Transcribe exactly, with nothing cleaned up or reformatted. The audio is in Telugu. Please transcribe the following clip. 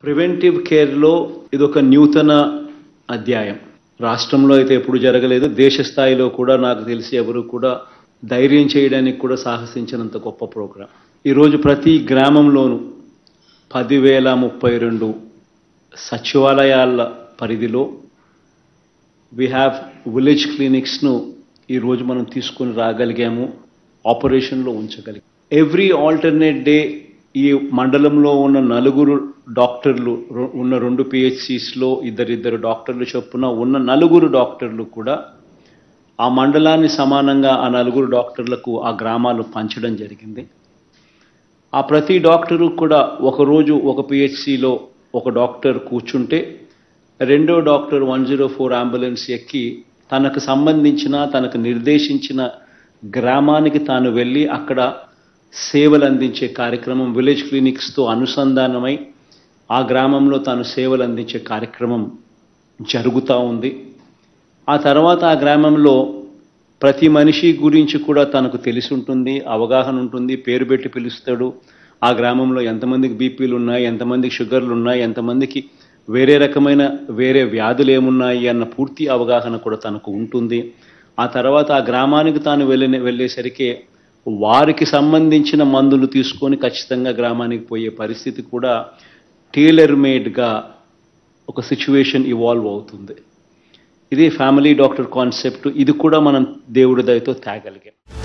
ప్రివెంటివ్ కేర్లో ఇదొక నూతన అధ్యాయం. రాష్ట్రంలో అయితే ఎప్పుడు జరగలేదు, దేశ స్థాయిలో కూడా నాకు తెలిసి ఎవరు కూడా ధైర్యం చేయడానికి కూడా సాహసించినంత గొప్ప ప్రోగ్రాం. ఈరోజు ప్రతి గ్రామంలోనూ పదివేల ముప్పై రెండు సచివాలయాల పరిధిలో వీ హ్యావ్ విలేజ్ క్లినిక్స్ను ఈరోజు మనం తీసుకొని రాగలిగాము, ఆపరేషన్లో ఉంచగలిగాము. ఎవ్రీ ఆల్టర్నేట్ డే ఈ మండలంలో ఉన్న నలుగురు డాక్టర్లు ఉన్న రెండు పిహెచ్సిస్లో ఇద్దరిద్దరు డాక్టర్లు చొప్పున ఉన్న నలుగురు డాక్టర్లు కూడా ఆ మండలాన్ని సమానంగా ఆ నలుగురు డాక్టర్లకు ఆ గ్రామాలు పంచడం జరిగింది. ఆ ప్రతి డాక్టరు కూడా ఒకరోజు ఒక పిహెచ్సిలో ఒక డాక్టర్ కూర్చుంటే రెండో doctor one zero four ambulance ఎక్కి తనకు సంబంధించిన తనకు నిర్దేశించిన గ్రామానికి తాను వెళ్ళి అక్కడ సేవలు అందించే కార్యక్రమం, విలేజ్ క్లినిక్స్తో అనుసంధానమై ఆ గ్రామంలో తాను సేవలు అందించే కార్యక్రమం జరుగుతూ ఉంది. ఆ తర్వాత ఆ గ్రామంలో ప్రతి మనిషి గురించి కూడా తనకు తెలిసి ఉంటుంది, అవగాహన ఉంటుంది, పేరు పెట్టి పిలుస్తాడు. ఆ గ్రామంలో ఎంతమందికి బీపీలు ఉన్నాయి, ఎంతమందికి షుగర్లు ఉన్నాయి, ఎంతమందికి వేరే రకమైన వేరే వ్యాధులు ఏమున్నాయి అన్న పూర్తి అవగాహన కూడా తనకు ఉంటుంది. ఆ తర్వాత ఆ గ్రామానికి తాను వెళ్ళి వెళ్ళేసరికి వారికి సంబంధించిన మందులు తీసుకొని ఖచ్చితంగా గ్రామానికి పోయే పరిస్థితి కూడా టైలర్ మేడ్గా ఒక సిచ్యువేషన్ ఇవాల్వ్ అవుతుంది. ఇది ఫ్యామిలీ డాక్టర్ కాన్సెప్ట్. ఇది కూడా మనం దేవుడి దయతో తేగలిగాం.